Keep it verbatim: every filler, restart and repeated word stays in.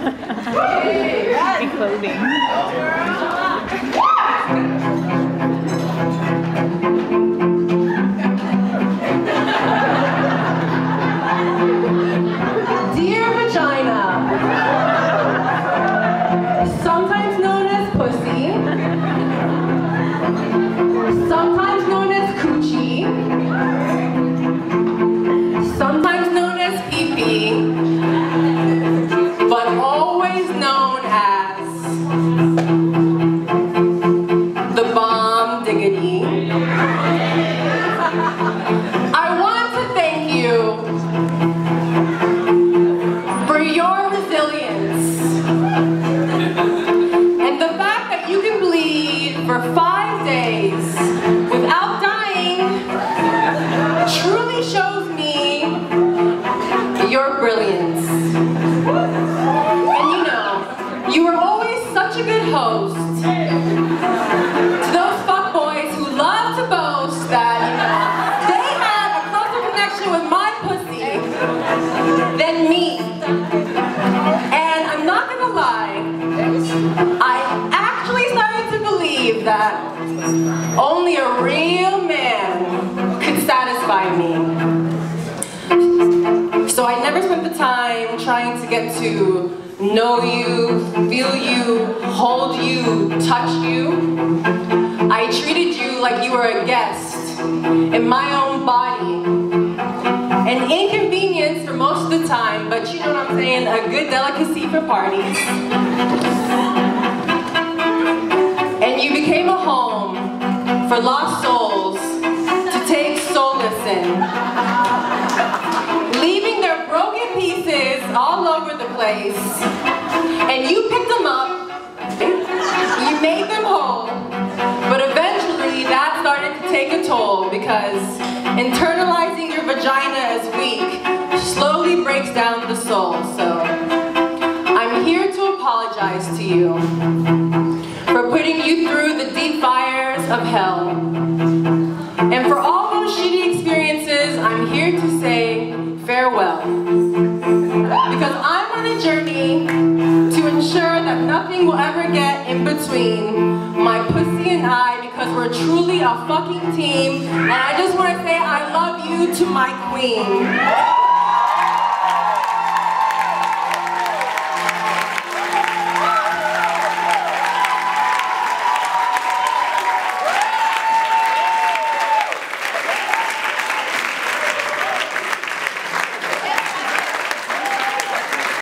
Decoding. Dear vagina, sometimes known as pussy, sometimes known as coochie, sometimes known as pee-pee, but always known as the bomb diggity. I want to thank you for your resilience and the fact that you can bleed for five days without dying truly shows me your brilliance. And you know, you were always such a good host to those fuckboys who love to boast that, you know, they have a closer connection with my pussy than me. And I'm not gonna lie, I actually started to believe that only a real man could satisfy me. So I never spent the time trying to get to know you, feel you, hold you, touch you. I treated you like you were a guest in my own body. An inconvenience for most of the time, but you know what I'm saying, a good delicacy for parties. And you became a home for lost souls to take solace in, leaving their broken pieces all over the place. And you picked them up, you made them whole, but eventually that started to take a toll because internalizing your vagina as weak slowly breaks down the soul. So I'm here to apologize to you for putting you through the deep fires of hell. And for all those shitty experiences, I'm here to say farewell. Because I'm on a journey to ensure that nothing will ever get in between my pussy and I, because we're truly a fucking team. And I just want to say I love you to my queen.